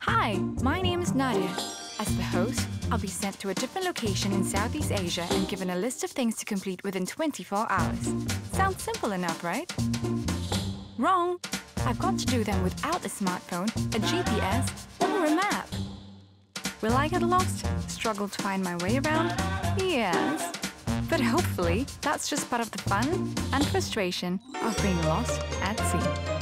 Hi, my name is Nadia. As the host, I'll be sent to a different location in Southeast Asia and given a list of things to complete within 24 hours. Sounds simple enough, right? Wrong! I've got to do them without a smartphone, a GPS, or a map. Will I get lost? Struggle to find my way around? Yes. But hopefully, that's just part of the fun and frustration of being lost at sea.